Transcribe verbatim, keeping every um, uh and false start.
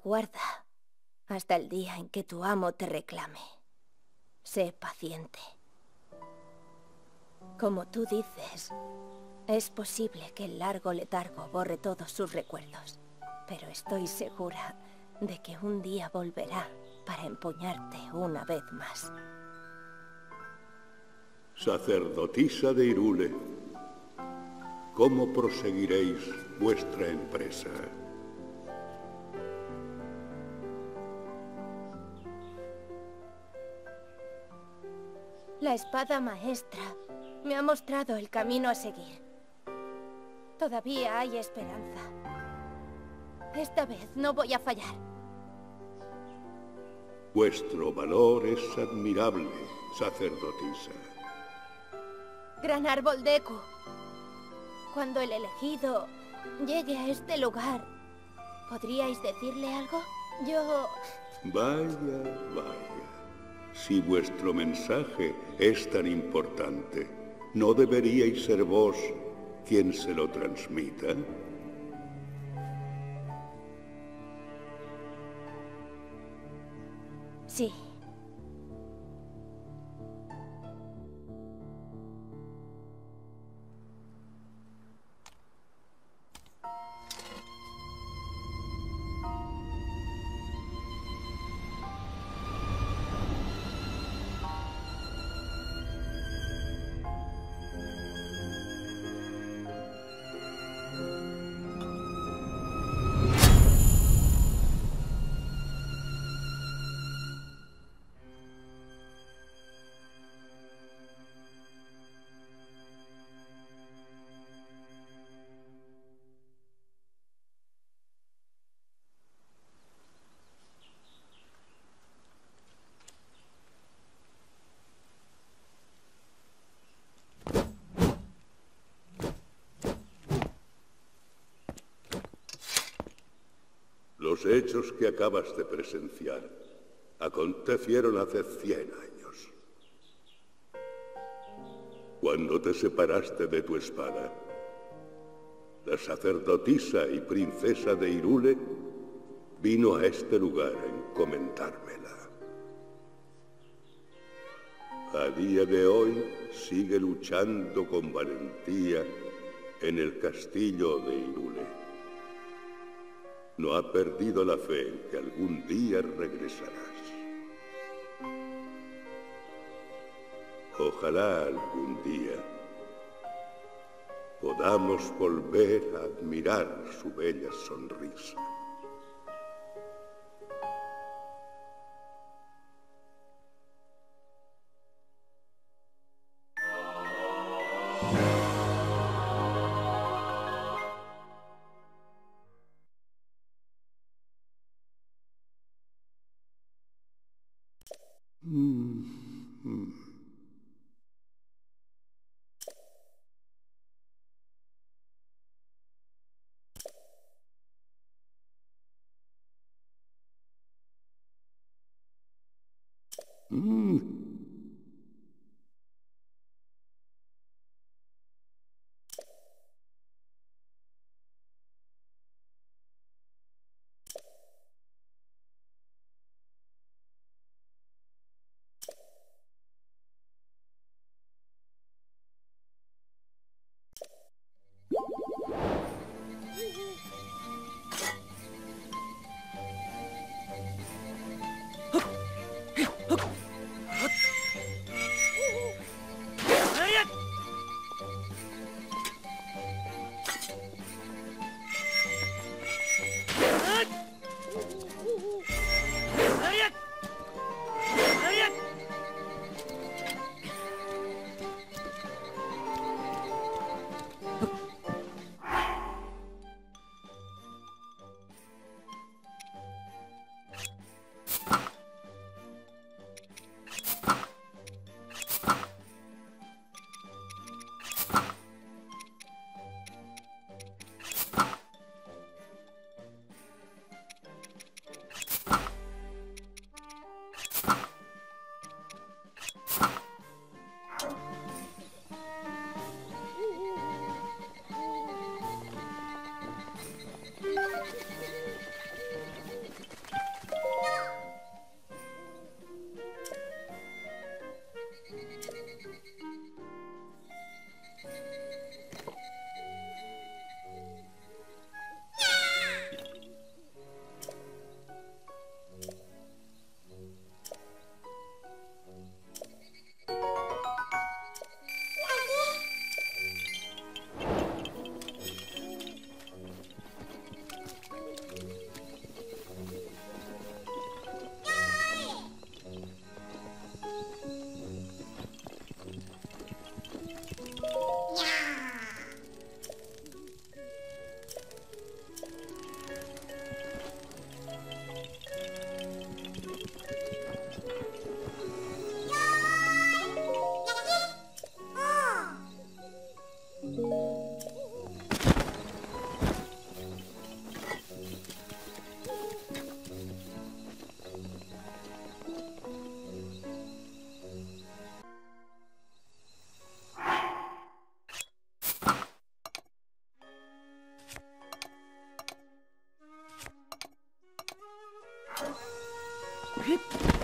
Aguarda hasta el día en que tu amo te reclame. Sé paciente. Como tú dices, es posible que el largo letargo borre todos sus recuerdos, pero estoy segura de que un día volverá para empuñarte una vez más. Sacerdotisa de Hyrule, ¿cómo proseguiréis vuestra empresa? La espada maestra me ha mostrado el camino a seguir. Todavía hay esperanza. Esta vez no voy a fallar. Vuestro valor es admirable, sacerdotisa. Gran árbol Deku. Cuando el elegido llegue a este lugar, ¿podríais decirle algo? Yo... Vaya, vaya. Si vuestro mensaje es tan importante, ¿no deberíais ser vos quien se lo transmita? Sí. Los hechos que acabas de presenciar acontecieron hace cien años. Cuando te separaste de tu espada, la sacerdotisa y princesa de Hyrule vino a este lugar a encomendármela. A día de hoy sigue luchando con valentía en el castillo de Hyrule. No ha perdido la fe en que algún día regresarás. Ojalá algún día podamos volver a admirar su bella sonrisa. Mm, mm. えっ